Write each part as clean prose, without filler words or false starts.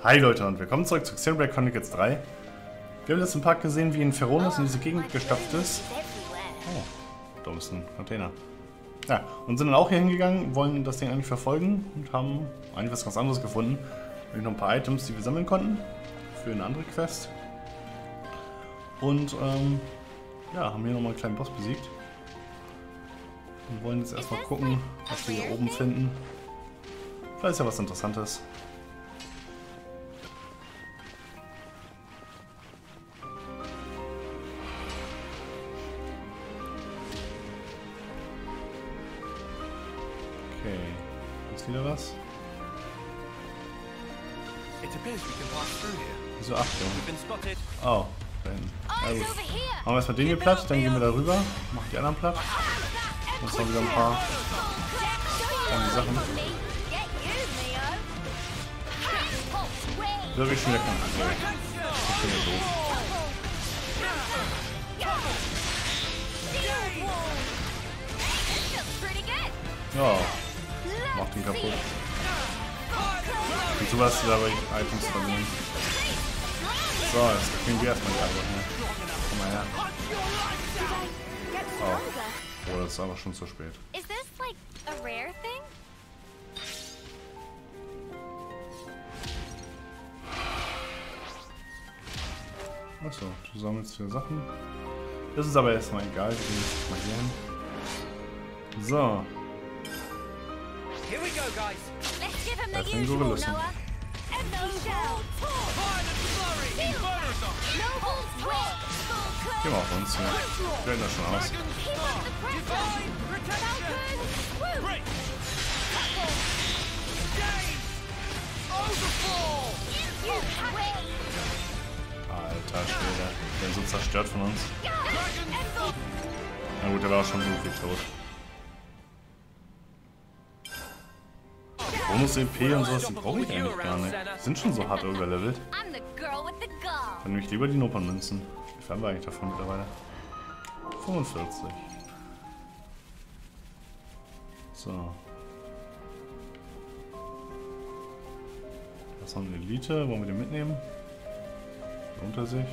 Hi Leute und willkommen zurück zu Xenoblade Chronicles 3. Wir haben jetzt im Park gesehen, wie ein Feronis in diese Gegend gestapft ist. Oh, da ist ein Container. Ja, und sind dann auch hier hingegangen, wollen das Ding eigentlich verfolgen und haben eigentlich was ganz anderes gefunden. Nämlich noch ein paar Items, die wir sammeln konnten für eine andere Quest. Und ja, haben hier nochmal einen kleinen Boss besiegt. Und wollen jetzt erstmal gucken, was wir hier oben finden. Vielleicht ist ja was Interessantes. Okay, ist wieder was? Wieso Achtung? Oh, da hinten. Na gut. Machen wir erstmal den hier platt, dann gehen wir da rüber, machen die anderen platt. Und dann wieder ein paar kleine Sachen. Da will ich schon wieder keinen Angriff. Das ist schon wieder doof. Ja, macht ihn kaputt. Und so was dabei Items verlieren. So, jetzt kriegen wir erstmal die Antwort, ne? Komm mal her. Oh, das ist aber schon zu spät. Achso, du sammelst hier Sachen. Das ist aber erstmal egal, wir gehen jetzt mal hier hin. So. Erstmal so gelassen. Gehen wir auf uns hier. Wir werden das schon aus. Alter Schwede, der ist so zerstört von uns. Na gut, der war auch schon so viel tot. Bonus EP und sowas, die brauche ich eigentlich gar nicht. Die sind schon so hart overlevelt. Dann nehme ich lieber die Nopernmünzen. Wie viel haben wir eigentlich davon mittlerweile? 45. So. Das haben wir Elite, wollen wir den mitnehmen? Unter sich.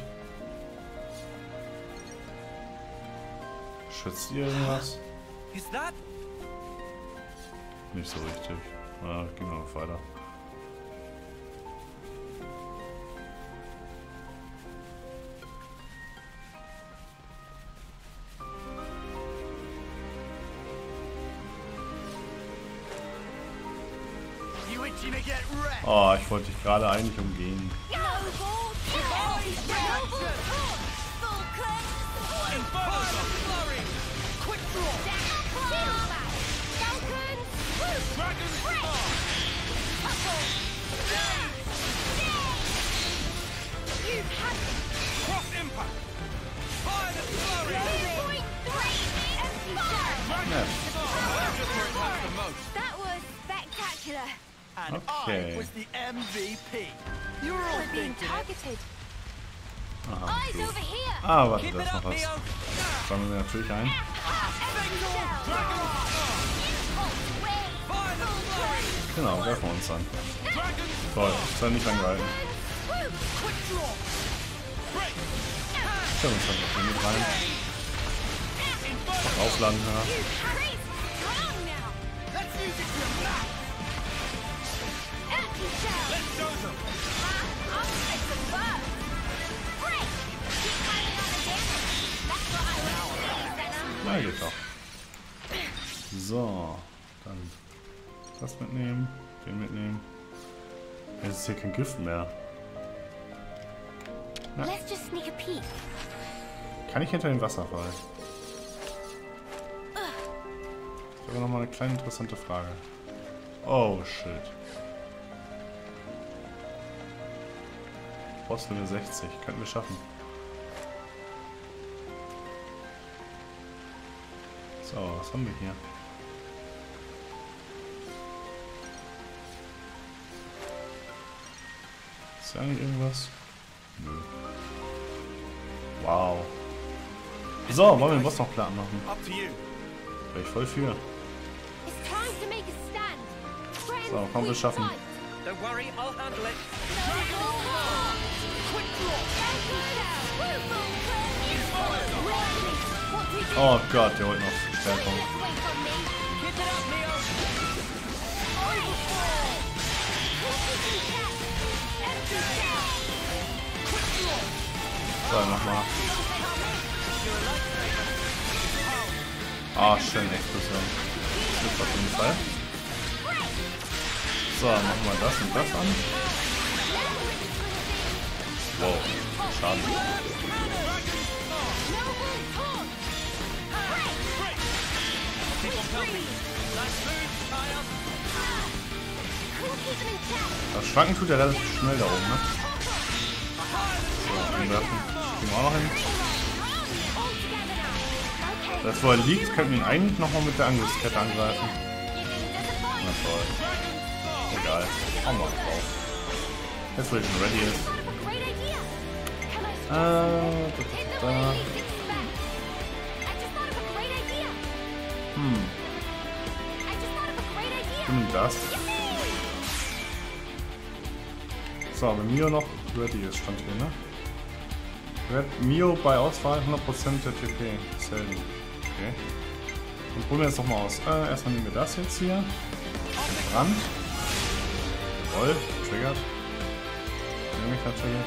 Schützt ihr irgendwas? Nicht so richtig. Na, gehen wir noch weiter. Oh, ich wollte dich gerade eigentlich umgehen. Okay. Aha, ah, warte, da ist noch was. Sammeln wir natürlich ein. Genau, werfen wir uns an. Toll, das hat nicht lang gehalten. Stellen wir uns dann noch hier mit rein. Noch aufladen, ja. Na, geht doch. So, dann das mitnehmen, den mitnehmen. Jetzt ist hier kein Gift mehr. Na. Kann ich hinter den Wasserfall? Ich habe noch mal eine kleine interessante Frage. Oh shit. Boss Level 60, könnten wir schaffen. So, was haben wir hier? Ist da eigentlich irgendwas? Nö. Wow. So, wollen wir den Boss noch platt machen? Wäre ich voll für. So, komm, wir schaffen. Don't worry, I'll handle it. Oh Gott, der holt noch Verstärkung. So, nochmal. Ah, schön, Explosion. Das wird auf jeden Fall. So, machen wir das und das an. Wow, Schaden. Das Schwanken tut ja relativ schnell da oben, ne? So, umwerfen. Kriegen wir auch noch hin. Das, wo er liegt, könnten wir ihn eigentlich nochmal mit der Angriffskette angreifen. Na toll. Egal. Hauen wir drauf. Jetzt, wo ich schon ready ist. Und das. So, wenn Mio noch ready ist, stand hier, ne? Mio bei Auswahl 100% der TP. Selten. Okay. Und probieren wir jetzt nochmal aus. Erstmal nehmen wir das jetzt hier. Den Brand. Jawohl, triggert. Nehme ich natürlich.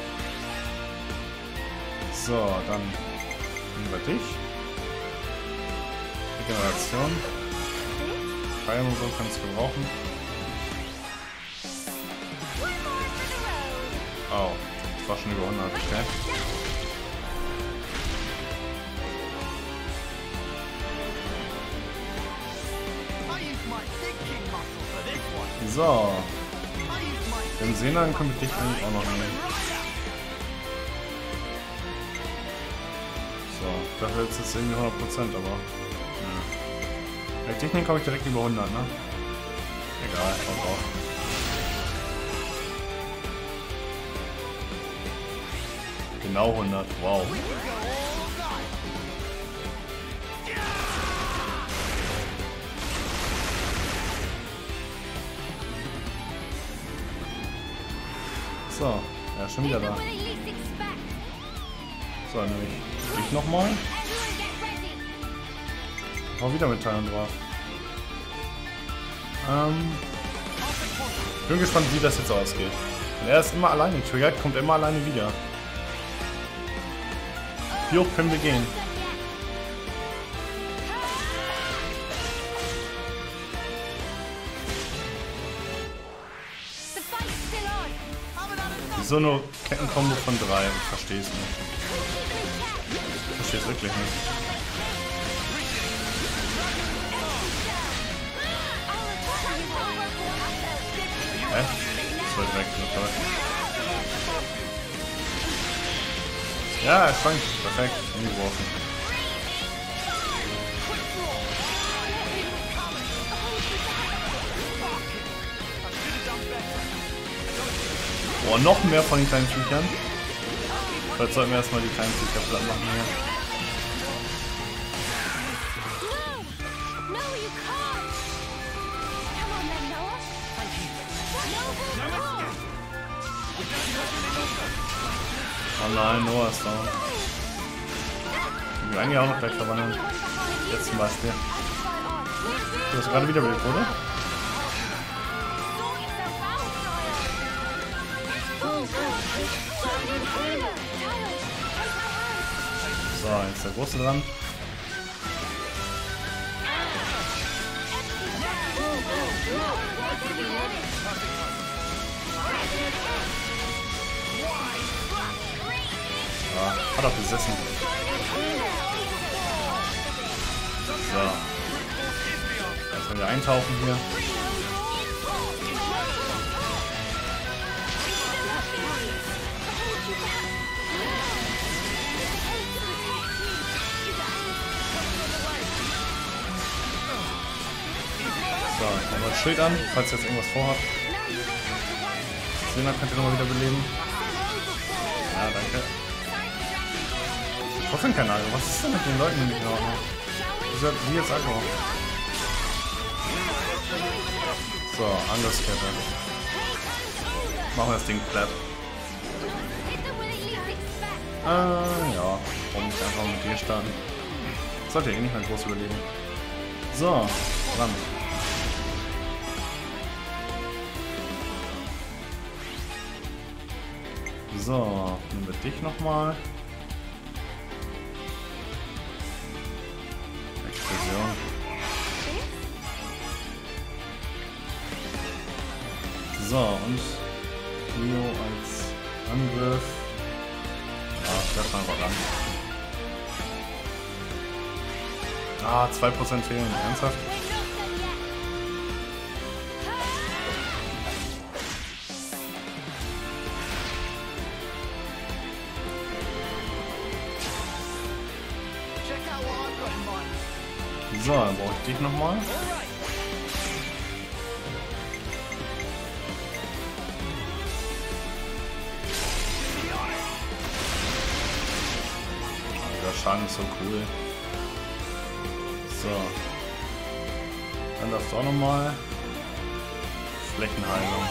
So, dann nehmen wir dich. Regeneration. Heilung und so kannst du gebrauchen. Oh, das war schon über 100, okay. So. Den Senan können wir dich eigentlich auch noch nehmen. So, dafür ist es irgendwie 100%, aber... Bei Technik habe ich direkt über 100, ne? Egal, kommt auch. Genau 100, wow. So, ja, schon wieder da. So, dann nehme ich nochmal. Auch wieder mit Teilen drauf. Bin gespannt, wie das jetzt ausgeht. Und er ist immer alleine getriggert, kommt immer alleine wieder. Wie hoch können wir gehen? Wieso nur Kettenkombo von 3? Ich verstehe es nicht. Ich verstehe es wirklich nicht. Hä? Das wird weg, so toll. Ja, er schwankt. Perfekt. Hingeworfen. Oh, noch mehr von den kleinen Viechern. Vielleicht sollten wir erstmal die kleinen Viecher platt machen hier. Oh nein, Noah ist down. Ich will eigentlich auch noch gleich verwandeln. Jetzt zum Beispiel. Du hast gerade wiederbelebt, oder? So, jetzt ist der Große dran. Ja, hat er besessen. So. Jetzt können wir eintauchen hier. So, ich mache mal das Schild an, falls ihr jetzt irgendwas vorhabt. Sena könnt ihr nochmal wieder beleben. Ja, danke. Trotzdem kein Aggro. Was ist denn mit den Leuten, die nicht in Ordnung? Wieso hat die jetzt Aggro? So, Angriffskette. Machen wir das Ding platt. Ja. Warum nicht einfach mit dir starten? Sollte ja eh nicht mehr groß überleben. So, ran. So, nehmen wir dich nochmal. Explosion. So, und Neo als Angriff. Ja, das mal einfach ran. Ah, 2% fehlen. Ernsthaft? So, dann brauche ich dich nochmal. Der Schaden ist so cool. So. Dann darfst du auch nochmal. Flächenheilung.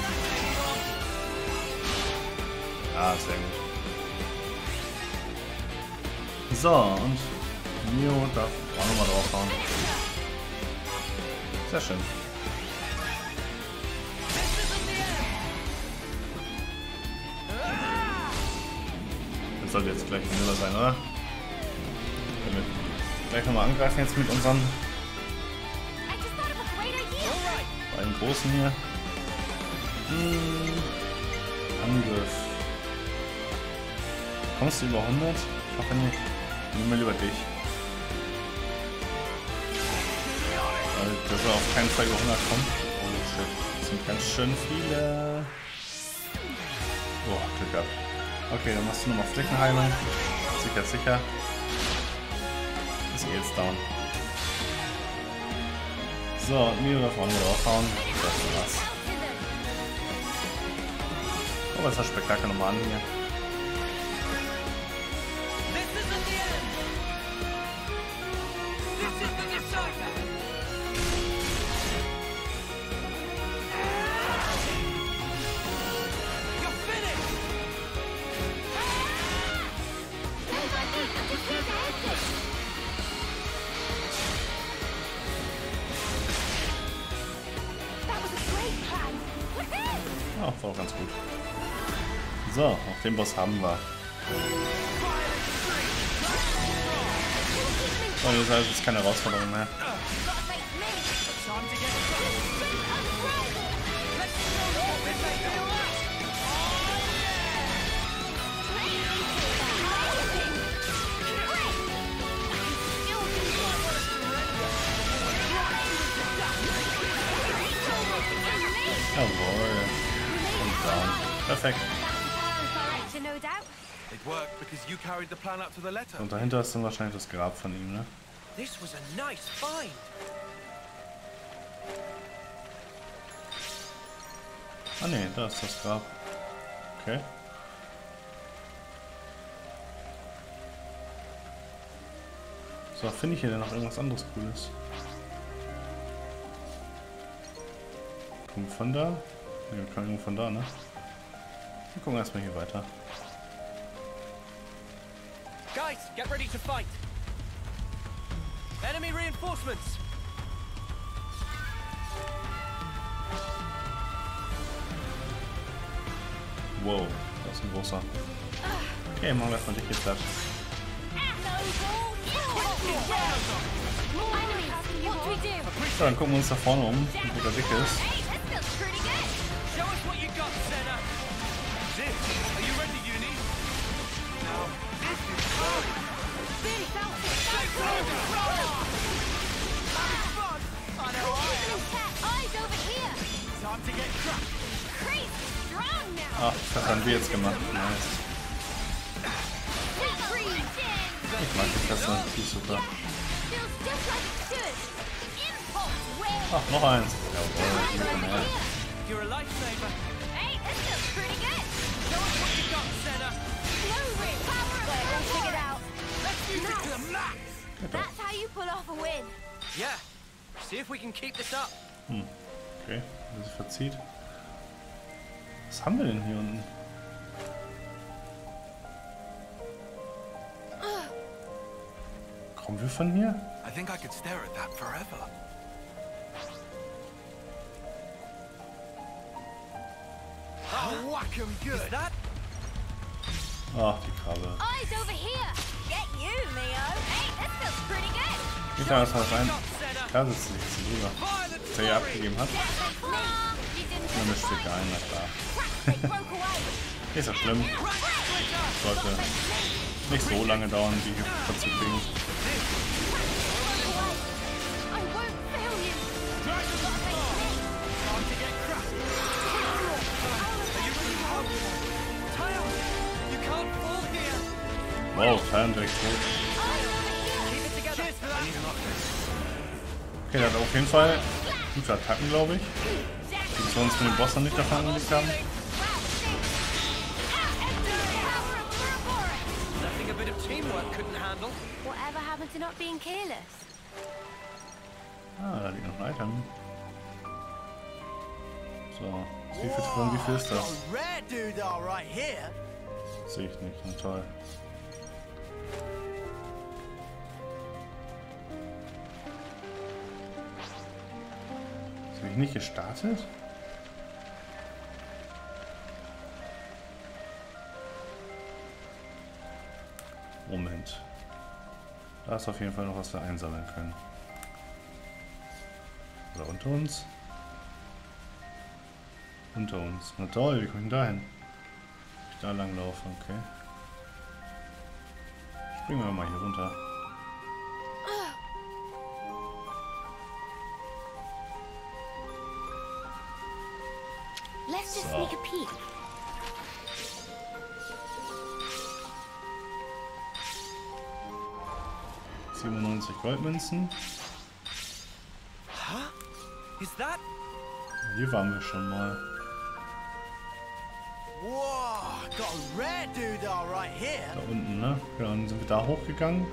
Ah, sehr gut. So, und Neo darf auch nochmal draufhauen. Sehr schön. Das sollte jetzt gleich schneller sein, oder? Wenn wir gleich nochmal angreifen jetzt mit unseren beiden Großen hier. Angriff. Kommst du über 100? Ich hoffe nicht. Nimm mal lieber dich. Weil das soll auf keinen Fall über 100 kommen. Oh shit. Das sind ganz schön viele. Boah, Glück gehabt. Okay, dann machst du nochmal Flächenheilung. Sicher, sicher. Ist eh jetzt down. So, Neo darf auch nur draufhauen. Das war's. Oh, was ist das Spektakel nochmal an hier? Ja, war auch ganz gut. So, auch den Boss haben wir. So, das heißt, es ist keine Herausforderung mehr. Jawohl. Und down. Perfekt. Und dahinter ist dann wahrscheinlich das Grab von ihm, ne? Ah ne, da ist das Grab. Okay. So, finde ich hier denn noch irgendwas anderes Cooles? Kommt von da? Ne, wir kommen irgendwo von da, ne? Wir gucken erstmal hier weiter. Guys, get ready to fight. Enemy reinforcements. Wow, das ist ein großer. Okay, machen wir erstmal dich jetzt platt. So, dann gucken wir uns da vorne um, wo der Dick ist. Ach, das haben wir jetzt gemacht. Nice. Ich mag die Klasse, die ist super. Ach, noch eins. Jawohl, That's how you pull off a win. Yeah. See if we can keep this up. Okay, wenn sie verzieht. Was haben wir denn hier unten? Kommen wir von hier? I think I could stare at that forever. Oh, whack 'em good. Is that? Ach, die Krabbe. Eyes over here. Get you, Neo. Hey, this feels pretty good. Geht da was rein? Shot, Senna. Da sitzt sie jetzt drüber. Violent Was er hier abgegeben hat. You didn't Dann mischt sich ein, na klar. they broke away. Ist ja schlimm. Sollte nicht so lange dauern, die kaputt zu kriegen. I won't fail you. Time to get crushed. Tile, you can't fall here. Wow, Teilen direkt tot. Keep it together. Cheers for that. Okay, der hat auf jeden Fall gute Attacken, glaube ich. Die wir uns mit dem Boss noch nicht davon angelegt haben. Nothing a bit of teamwork couldn't handle. Whatever happened to not being careless? Ah, da liegt noch ein Item. So, wie viel ist das? Rare dude, all right here. Sehe ich nicht, na toll. Habe ich nicht gestartet? Moment. Da ist auf jeden Fall noch was wir einsammeln können. Oder unter uns? Unter uns. Na toll, wie komme ich denn da hin? Ich da lang laufe, okay. Springen wir mal hier runter. Let's just So. sneak a peek. So. 97 Goldmünzen. Is that? Hier waren wir schon mal. Whoa, got a rare dude, all right here. Da unten, ne? Genau, dann sind wir da hochgegangen.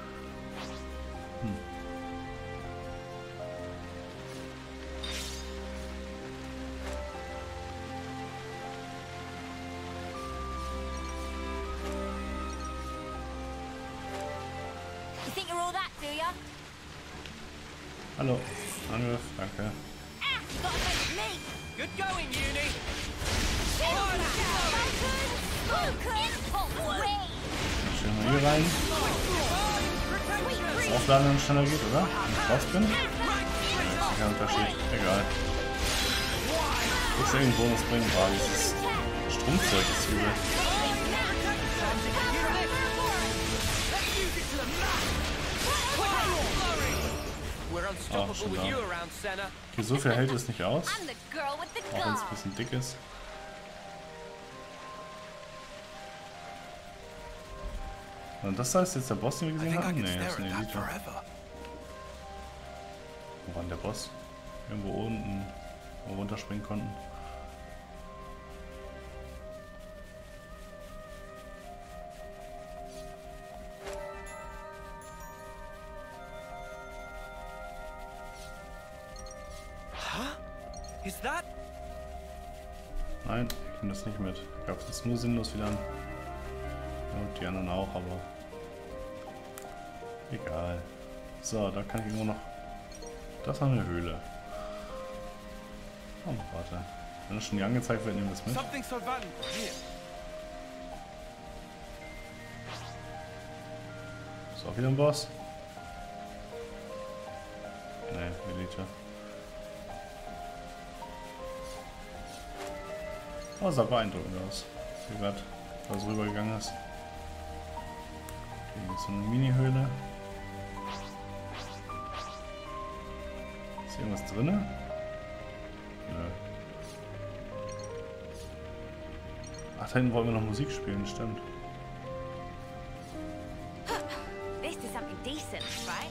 You think you're all that, do ya? Hallo. Angriff, danke. Ah, you got against me. Good going, Uni. Schön mal hier rein. Das Aufladen dann schneller geht, oder? Wenn ich raus bin? Kein Unterschied. Egal. Muss ja irgendeinen Bonus bringen. Boah, dieses Strumpfzeug ist übel. We're unstoppable schon with da. you around, Senna. Okay, so viel hält es nicht aus. I'm the girl with the Auch wenn es ein gun. bisschen dick ist. Und das heißt jetzt der Boss, den wir I gesehen think I haben? could Nee, das ist stare ein at that Elite. forever. Wo war denn der Boss? Irgendwo unten, wo wir runterspringen konnten. Is that? Nein, ich nehme das nicht mit. Ich glaube, das ist nur sinnlos wieder an. Ja, und die anderen auch, aber egal. So, da kann ich irgendwo noch. Das ist noch eine Höhle. Oh, warte. Wenn das schon die angezeigt wird, nehmen wir das mit. Something so valuable here. Ist auch wieder ein Boss? Nee, Elite. Oh, sah beeindruckend aus. Wie gerade da so rübergegangen ist. Okay, hier ist so eine Mini-Höhle. Ist hier irgendwas drin? Nö. Ach, da hinten wollen wir noch Musik spielen, stimmt. This is something decent, right?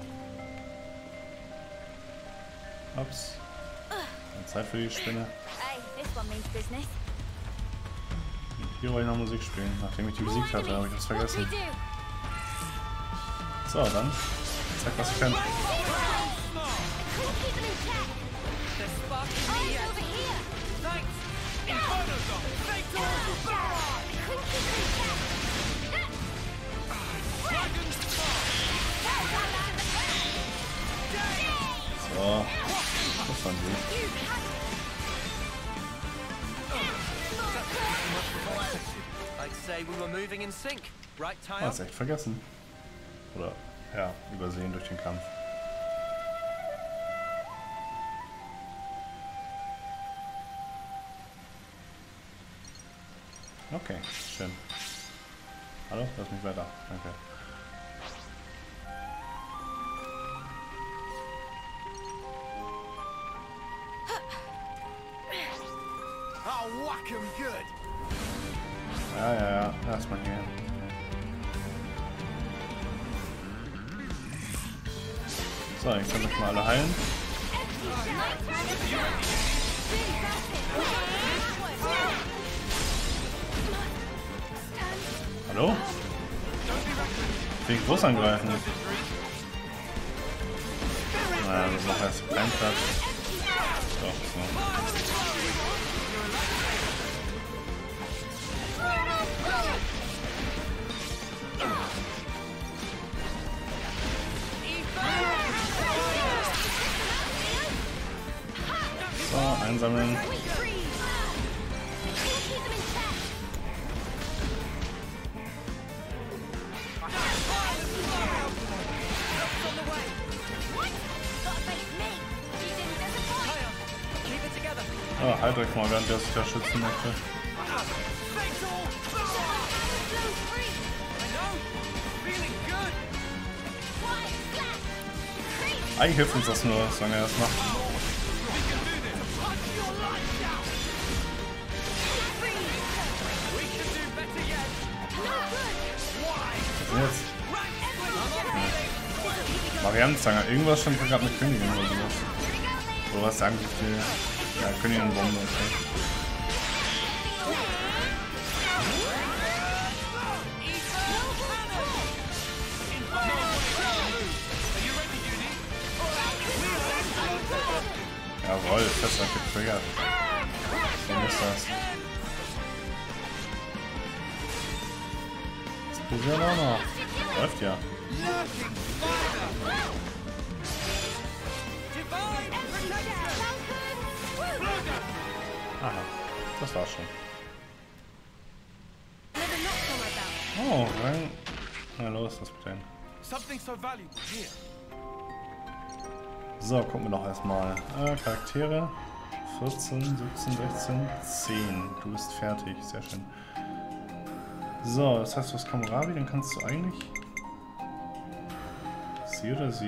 Ups. Keine Zeit für die Spinne. Hey, this one means business. Hier wollte ich noch Musik spielen. Nachdem ich die Musik hatte, habe ich das vergessen. So, dann zeig, was ich kann. They're sparking me Eyes yet. over here. Thanks. So, das waren die. I'd say we were moving in sync, right, Tyre? Hat's echt vergessen. Oder, ja, übersehen durch den Kampf. Okay, schön. Hallo, lass mich weiter. Danke. I'll whack 'em good. Ja, erstmal hier. So, jetzt können wir mal alle heilen. Hallo? Wegen groß angreifen. Naja, das macht erst keinen Platz. Doch, so. So, einsammeln. Oh, halt euch mal, während der sich da schützen möchte. Eigentlich hilft uns das nur, solange er das macht. Jetzt. Variantenzange. Irgendwas stand gerade mit Königin oder sowas. Oder was sagen die? Ja, Königin-Bombe. Okay. Jawohl, fester getriggert. So ist das. Explosieren auch noch. Läuft ja. Aha, das war's schon. Oh, rein. Na los, was denn? Something so valuable here. So, gucken wir doch erstmal. Charaktere. 14, 17, 16, 10. Du bist fertig, sehr schön. So, das heißt, du hast Kohlrabi, dann kannst du eigentlich... Sie oder sie?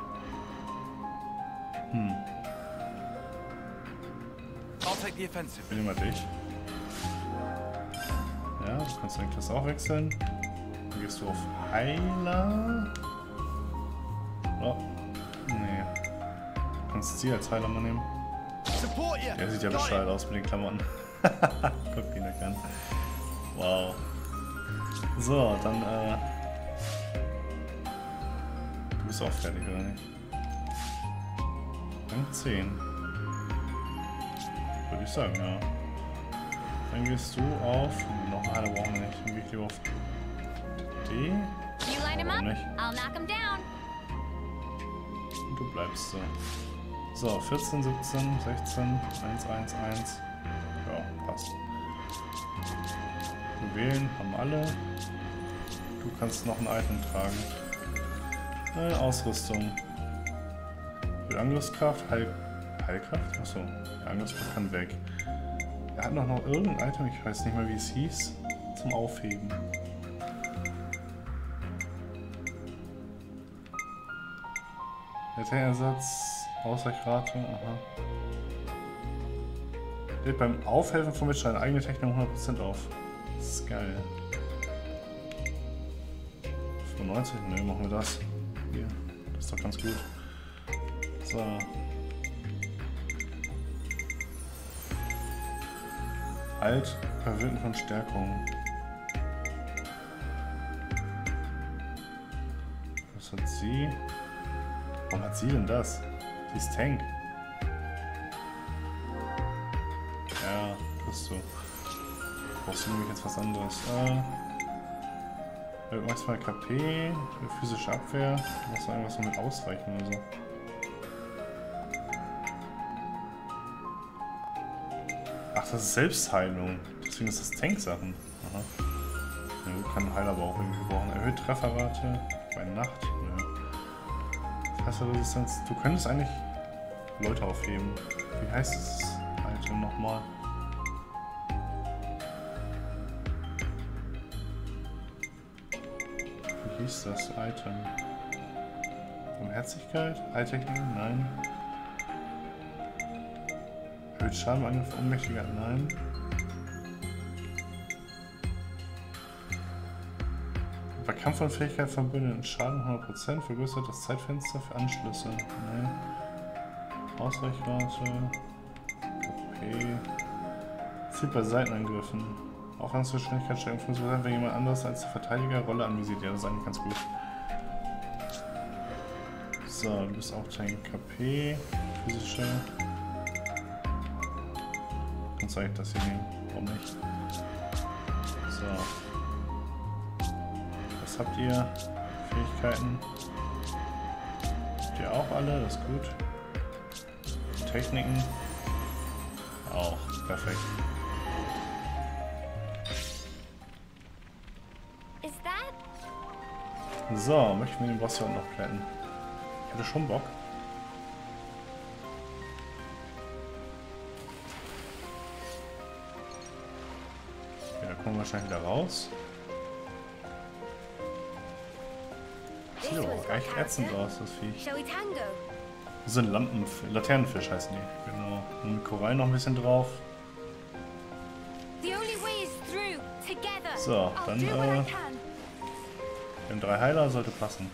I'll take the offensive. Ich nehme mal dich. Ja, du kannst eigentlich das auch wechseln. Dann gehst du auf Heiler. Oh, nee. Du kannst sie als Heiler mal nehmen. Support you. Der sieht ja bescheuert aus mit den Klamotten. Guck, wie der kann. Wow. So, dann, du bist auch fertig, oder nicht? Rang 10. Würde ich sagen, ja. Dann gehst du auf... Noch eine brauchen wir nicht. Dann gehe ich lieber auf D. Warum nicht? Und du bleibst so. So, 14, 17, 16, 1, 1, 1. Ja, passt. Wählen haben alle. Du kannst noch ein Item tragen. Ausrüstung. Für Angriffskraft, Heilkraft? Achso, Angriffskraft kann weg. Er hat noch irgendein Item, ich weiß nicht mehr wie es hieß, zum Aufheben. Ersatz, Ausweichrate, aha. Lädt beim Aufhelfen von Mitstreitern eigene Technik 100% auf. Das ist geil. 95? Ne, machen wir das. Hier, das ist doch ganz gut. So. Halt, Verwirken von Stärkung. Was hat sie? Warum hat sie denn das? Sie ist Tank. Ja, bist du. Brauchst du nämlich jetzt was anderes. Maximal KP, physische Abwehr. Du musst irgendwas noch mit ausreichen oder so. Ach, das ist Selbstheilung. Deswegen ist das Tanksachen. Aha. Ja, kann Heiler aber auch irgendwie brauchen. Erhöht Trefferrate bei Nacht. Ja. Fresserresistenz. Du könntest eigentlich Leute aufheben. Wie heißt das Item nochmal? Wie hieß das Item? Barmherzigkeit? Heiltechnik? Nein. Erhöht Schadenangriff, Ohnmächtigkeit? Nein. Bei Kampfunfähigkeit verbündeten Schaden 100%, vergrößert das Zeitfenster für Anschlüsse. Nein. Ausweichrate. Okay. Zielt bei Seitenangriffen. Auch an der Geschwindigkeitssteigerung 5%, wenn jemand anderes als der Verteidiger Rolle anvisiert. Ja, das ist eigentlich ganz gut. So, du bist auch Tank KP. Physische. Kannst du eigentlich das hier nehmen? Warum nicht? So. Was habt ihr? Fähigkeiten? Habt ihr auch alle? Das ist gut. Techniken? Auch. Perfekt. So, möchten wir den Boss hier noch plätten? Ich hätte schon Bock. Okay, da kommen wir wahrscheinlich wieder raus. Sieht aber echt ätzend aus, das Viech. Das sind Laternenfisch heißen die. Genau. Und Korallen noch ein bisschen drauf. So, dann wir haben 3 Heiler, sollte passen.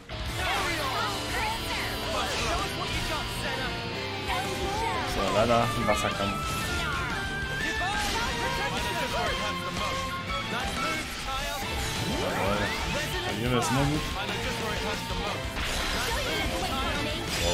So, leider ein Wasserkampf. Jawohl. Verlieren wir das immer gut. Wow.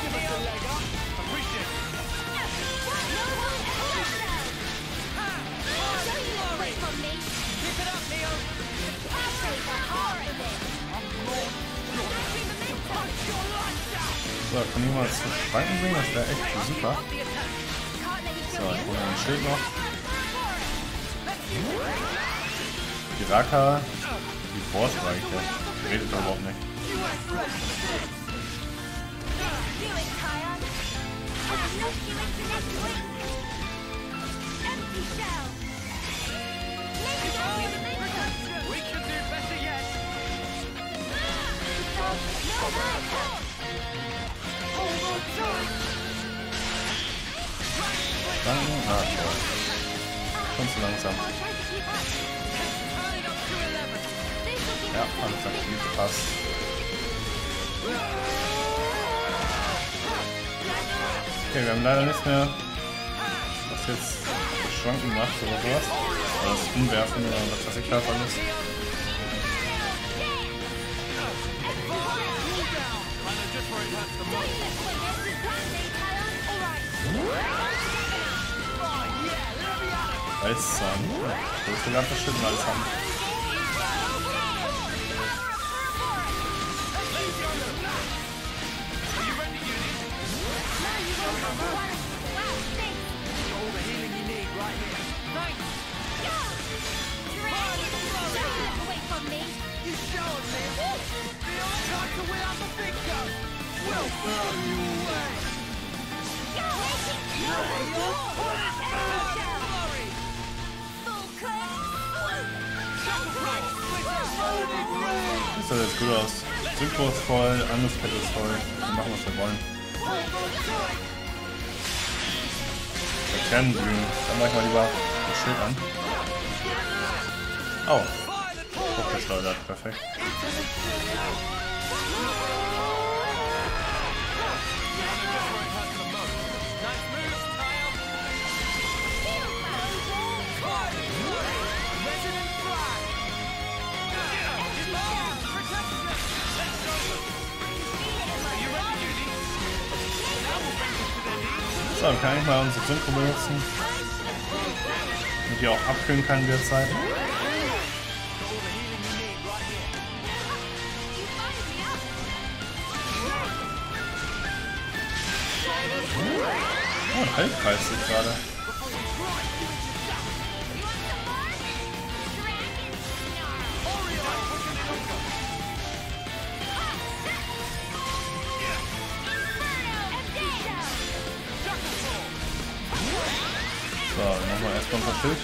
So, kann jemand zu Schwanken bringen? Das wäre echt super. So, ich hole ein Schild noch. Die Raka, die Wortreiche. Die redet überhaupt nicht. Schwanken? Ah, toll. Schon zu langsam. Ja, alles aktiv, passt. Okay, wir haben leider nichts mehr, was jetzt das Schwanken macht oder sowas. Oder das Umwerfen oder was weiß ich da alles. Reißzahn. So ist der ganze Shit mal alles haben. Das sieht jetzt gut aus. Synchro ist voll, Angriffskette ist voll. Wir machen, was wir wollen. Laternenbühne. Dann mach ich mal lieber das Schild an. Oh. Hochgeschleudert. Perfekt. So, dann kann ich mal unsere Synchro benutzen. hier auch abkühlen kann in der Zeit. Oh, ein Halbkreis ist gerade. So, nochmal erstmal ein paar Schild.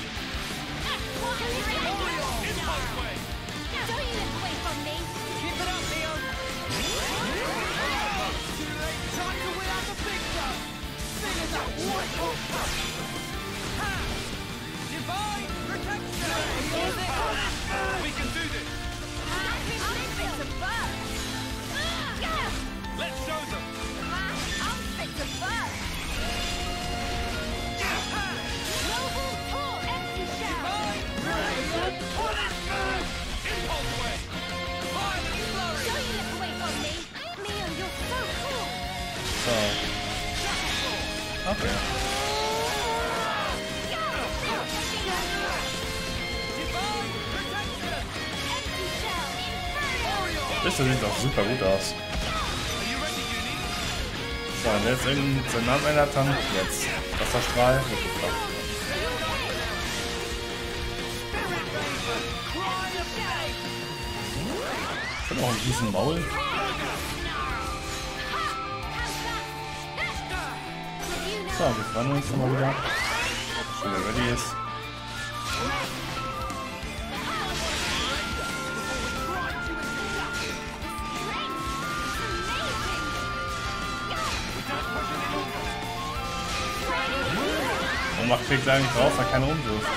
We can do this. Let's show them. Impulse wave. Violent flurry. So. Okay. Das sieht auch super gut aus. So, und jetzt irgendein Namen ändert dann. Jetzt. Wasserstrahl. Wird geklappt. Ich habe auch einen riesen Maul. So, wir freuen uns mal wieder. Schon wieder ready ist. Und macht Krieg eigentlich drauf, weil keiner umwirft.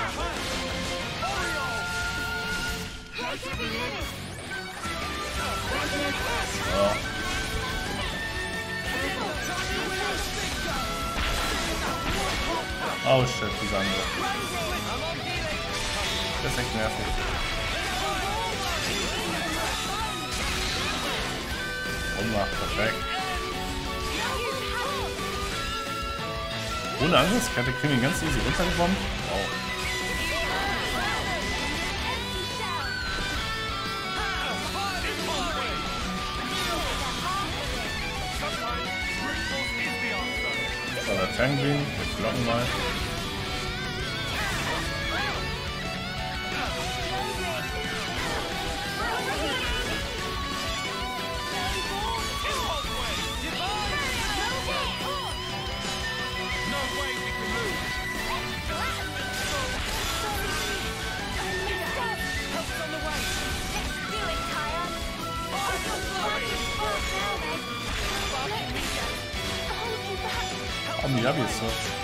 So. Oh shit, die Sande. Das ist echt nervig. Ummacht, perfekt. Ohne Angriffskarte kriegen wir ihn ganz easy runtergekommen. Wow. So, der Tangreen, wir blocken mal. Oh, Miyabi ist so.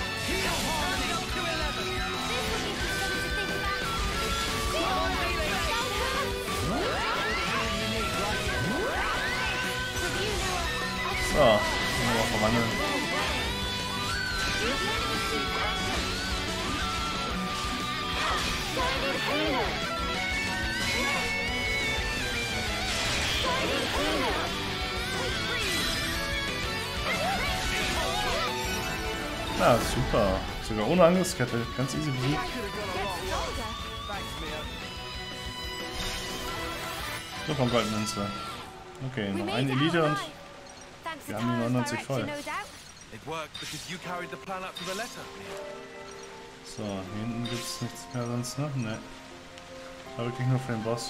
So, können wir auch verwandeln. Na, super. Sogar ohne Angriffskette. Ganz easy besiegt. So, von Goldmünze. Okay, noch eine Elite und wir haben die 99 voll. So, hier hinten gibt es nichts mehr sonst, ne? Ne. Da wirklich nur für den Boss.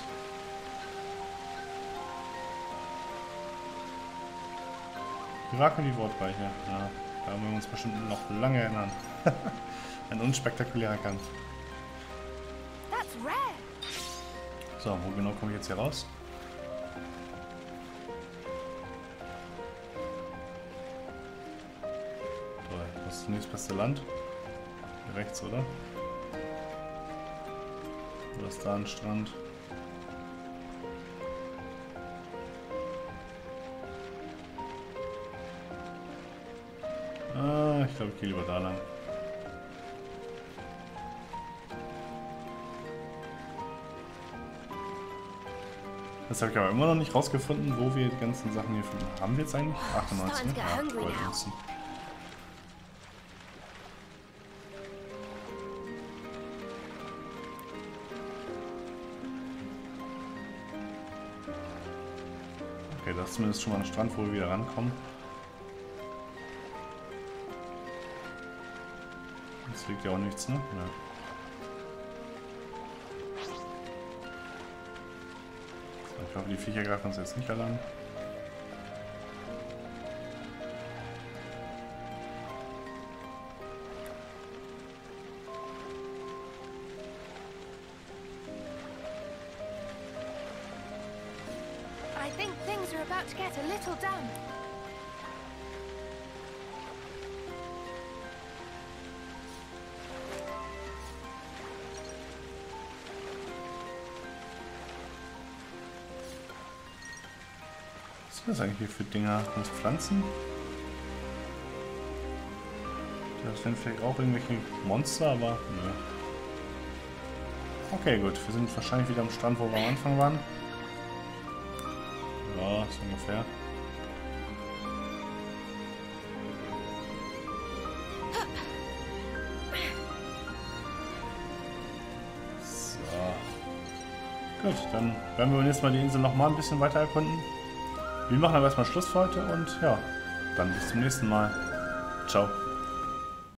Mirakel die Wortreiche. Ja, da haben wir uns bestimmt noch lange erinnern. Ein unspektakulärer Kampf. So, wo genau komme ich jetzt hier raus? So, das ist das nächstbeste Land. Hier rechts, oder? Oder ist da ein Strand? Ich glaube, ich gehe lieber da lang. Das habe ich aber immer noch nicht rausgefunden, wo wir die ganzen Sachen hier finden. Haben wir jetzt eigentlich? 98, ne? Ja, Goldmünzen. Okay, das ist zumindest schon mal ein Strand, wo wir wieder rankommen. Jetzt liegt ja auch nichts, ne? Ja. So, ich hoffe, die Viecher greifen uns jetzt nicht alle an. I think things are about to get a little damp. Was sind das eigentlich hier für Dinger? Sind das Pflanzen? Das sind vielleicht auch irgendwelche Monster, aber nö. Okay, gut. Wir sind wahrscheinlich wieder am Strand, wo wir am Anfang waren. Ja, so ungefähr. So. Gut, dann werden wir nächstes Mal die Insel nochmal ein bisschen weiter erkunden. Wir machen aber erstmal Schluss für heute und ja, dann bis zum nächsten Mal. Ciao.